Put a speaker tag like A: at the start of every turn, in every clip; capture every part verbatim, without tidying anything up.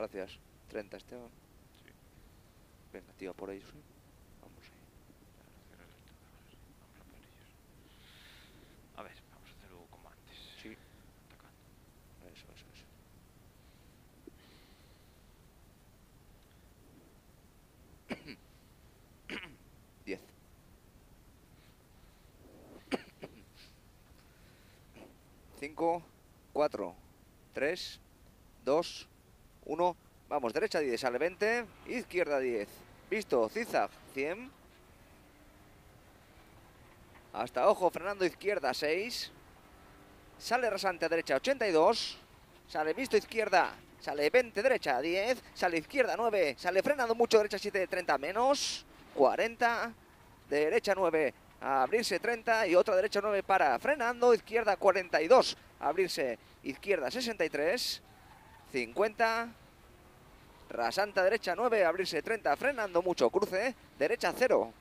A: Gracias. treinta, Esteban.
B: Sí.
A: Venga, tío, por ahí. Vamos ahí.
B: Vamos a por ellos. A ver, vamos a hacerlo como antes.
A: Sí.
B: Atacando.
A: Eso, eso, eso. diez. cinco, cuatro, tres, dos, uno. Vamos, derecha diez, sale veinte, izquierda diez. Visto, zigzag, cien. Hasta ojo, frenando izquierda, seis. Sale rasante a derecha, ochenta y dos. Sale visto izquierda, sale veinte, derecha, diez. Sale izquierda, nueve. Sale frenando mucho, derecha, siete, treinta menos. cuarenta. Derecha, nueve. A abrirse, treinta. Y otra derecha, nueve para. Frenando, izquierda, cuarenta y dos. A abrirse, izquierda, sesenta y tres. cincuenta. Rasante a derecha, nueve. A abrirse, treinta. Frenando mucho, cruce. Derecha, cero.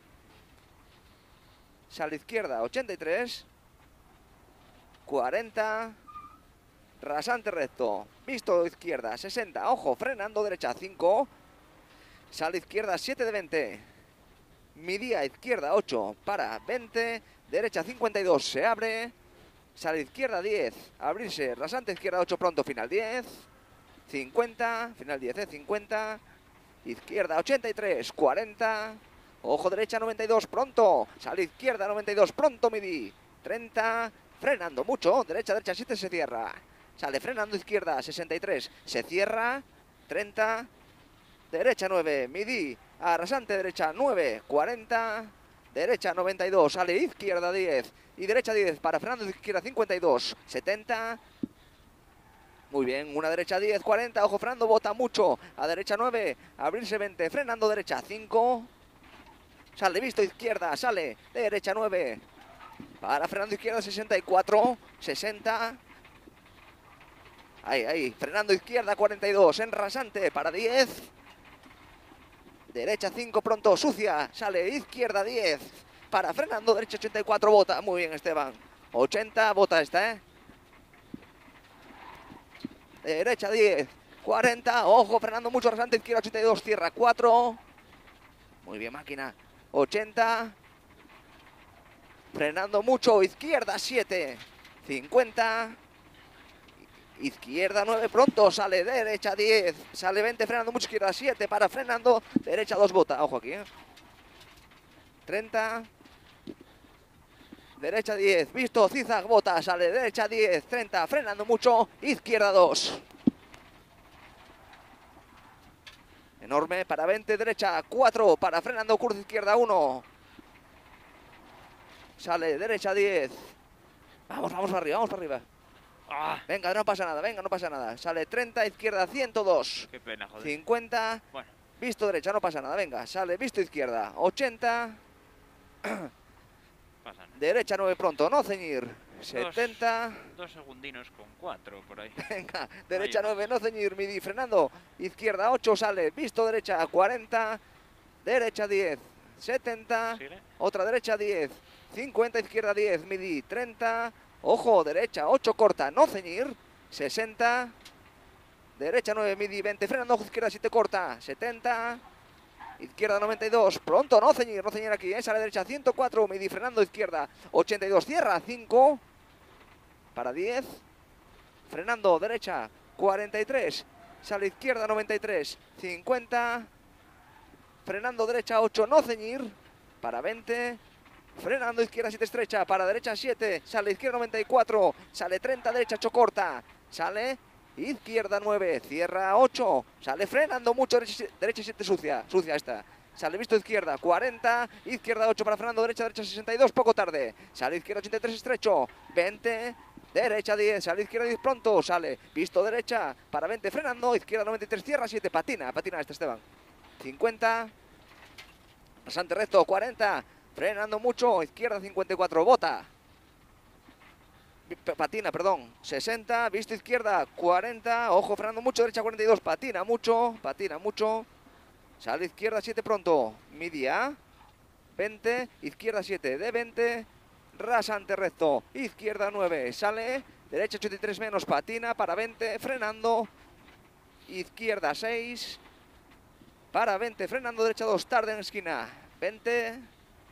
A: Sale izquierda, ochenta y tres. cuarenta. Rasante recto. Visto izquierda, sesenta. Ojo, frenando derecha, cinco. Sale izquierda, siete de veinte. Midía izquierda, ocho. Para, veinte. Derecha, cincuenta y dos. Se abre. Sale izquierda, diez. Abrirse. Rasante izquierda, ocho. Pronto, final, diez. cincuenta. Final, diez, eh, cincuenta. Izquierda, ochenta y tres. cuarenta. Ojo derecha, noventa y dos. Pronto. Sale izquierda, noventa y dos. Pronto, midi. treinta. Frenando mucho. Derecha, derecha, siete. Se cierra. Sale frenando izquierda, sesenta y tres. Se cierra. treinta. Derecha, nueve. Midi. Arrasante derecha, nueve. cuarenta. Derecha, noventa y dos. Sale izquierda, diez. Y derecha, diez. Para frenando izquierda, cincuenta y dos. setenta. Muy bien. Una derecha, diez. cuarenta. Ojo, frenando. Bota mucho. A derecha, nueve. Abrirse, veinte. Frenando derecha, cinco. Sale visto izquierda. Sale derecha, nueve. Para frenando izquierda, sesenta y cuatro. sesenta. Ahí, ahí. Frenando izquierda, cuarenta y dos. En rasante para diez. Derecha, cinco. Pronto. Sucia. Sale izquierda, diez. Para frenando derecha, ochenta y cuatro. Bota. Muy bien, Esteban. ochenta. Bota esta, ¿eh? Derecha, diez. cuarenta. Ojo, frenando mucho. Rasante izquierda, ochenta y dos. Cierra, cuatro. Muy bien, máquina. ochenta. Frenando mucho. Izquierda, siete. cincuenta. Izquierda, nueve. Pronto. Sale derecha, diez. Sale veinte. Frenando mucho. Izquierda, siete. Para frenando. Derecha, dos. Bota. Ojo aquí, ¿eh? treinta. Derecha, diez. Visto. Zigzag. Bota. Sale derecha, diez. treinta. Frenando mucho. Izquierda, dos. Enorme. Para veinte. Derecha, cuatro. Para frenando. Curva izquierda, uno. Sale derecha, diez. Vamos, vamos para arriba. Vamos para arriba.
B: ¡Ah!
A: Venga, no pasa nada, venga, no pasa nada. Sale treinta, izquierda, ciento dos.
B: Qué pena, joder.
A: cincuenta.
B: Bueno.
A: Visto derecha, no pasa nada, venga. Sale visto izquierda, ochenta.
B: Pasa nada.
A: Derecha, nueve pronto, no ceñir. setenta.
B: Dos segundinos con cuatro por ahí.
A: Venga, derecha,
B: Ahí
A: nueve, no ceñir. Midi, frenando. Izquierda, ocho, sale. Visto derecha, cuarenta. Derecha, diez. setenta.
B: ¿Sigue?
A: Otra derecha, diez. cincuenta, izquierda, diez. Midi, treinta. Ojo, derecha, ocho, corta, no ceñir. sesenta. Derecha, nueve, midi, veinte. Frenando, ojo, izquierda, siete, corta. setenta. Izquierda, noventa y dos. Pronto, no ceñir, no ceñir aquí. ¿eh? Sale derecha, ciento cuatro. Midi, frenando, izquierda. ochenta y dos. Cierra, cinco. Para diez. Frenando, derecha, cuarenta y tres. Sale izquierda, noventa y tres. cincuenta. Frenando, derecha, ocho. No ceñir. Para veinte. Frenando izquierda, siete estrecha, para derecha siete, sale izquierda noventa y cuatro, sale treinta, derecha ocho corta, sale izquierda nueve, cierra ocho, sale frenando mucho, derecha siete sucia, sucia esta, sale visto izquierda cuarenta, izquierda ocho para frenando, derecha, derecha sesenta y dos, poco tarde, sale izquierda ochenta y tres estrecho, veinte, derecha diez, sale izquierda diez pronto, sale visto derecha, para veinte, frenando, izquierda noventa y tres, cierra siete, patina, patina este Esteban, cincuenta, rasante recto, cuarenta, frenando mucho, izquierda cincuenta y cuatro, bota. Patina, perdón, sesenta, visto izquierda, cuarenta, ojo, frenando mucho, derecha cuarenta y dos, patina mucho, patina mucho. Sale izquierda siete pronto, media, veinte, izquierda siete, de veinte, rasante recto, izquierda nueve, sale, derecha ochenta y tres menos, patina para veinte, frenando. izquierda seis, para veinte, frenando derecha dos, tarde en esquina, veinte,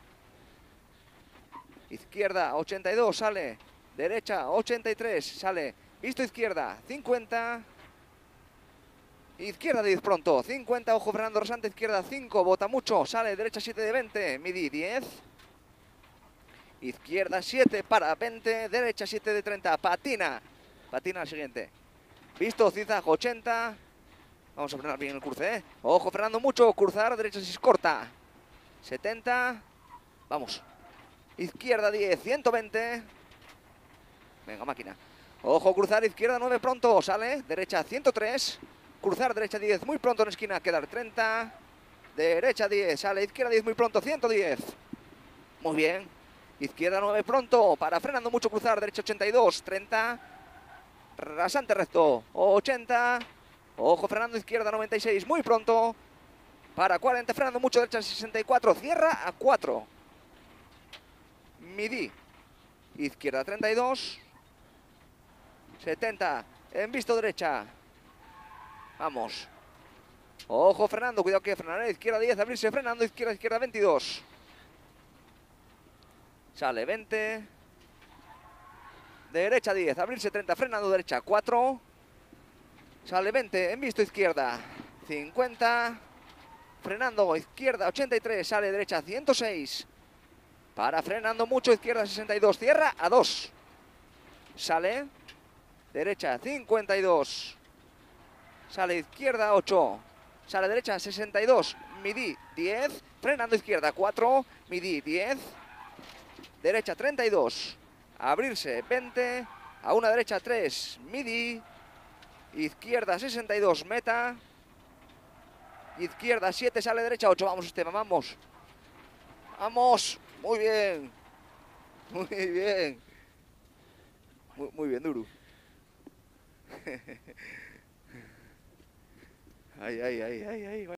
A: izquierda ochenta y dos, sale, derecha ochenta y tres, sale, visto izquierda, cincuenta, izquierda diez pronto, cincuenta, ojo Fernando rasante, izquierda cinco, bota mucho, sale, derecha siete de veinte, midi diez, izquierda siete para veinte, derecha siete de treinta, patina, patina al siguiente, visto zigzag ochenta, vamos a frenar bien el cruce, ¿eh? Ojo Fernando mucho, cruzar, derecha seis corta, setenta, vamos, izquierda diez, ciento veinte, venga máquina, ojo cruzar, izquierda nueve pronto, sale, derecha ciento tres, cruzar derecha diez, muy pronto en esquina, quedar treinta, derecha diez, sale, izquierda diez, muy pronto, ciento diez, muy bien, izquierda nueve pronto, para frenando mucho cruzar, derecha ochenta y dos, treinta, rasante recto, ochenta, ojo frenando izquierda noventa y seis, muy pronto, para cuarenta, frenando mucho derecha sesenta y cuatro, cierra a cuatro, midi, izquierda treinta y dos, setenta, en visto derecha, vamos, ojo frenando, cuidado que frenará, izquierda diez, abrirse frenando, izquierda, izquierda veintidós, sale veinte, derecha diez, abrirse treinta, frenando derecha cuatro, sale veinte, en visto izquierda cincuenta, frenando izquierda ochenta y tres, sale derecha ciento seis, para frenando mucho izquierda sesenta y dos, cierra a dos, sale derecha cincuenta y dos, sale izquierda ocho, sale derecha sesenta y dos, midi diez, frenando izquierda cuatro, midi diez, derecha treinta y dos, abrirse veinte, a una derecha tres, midi, izquierda sesenta y dos, meta, izquierda siete, sale derecha ocho, vamos Esteban, vamos, vamos, muy bien, muy bien, muy, muy bien Duru. Ay, ay, ay, ay, ay.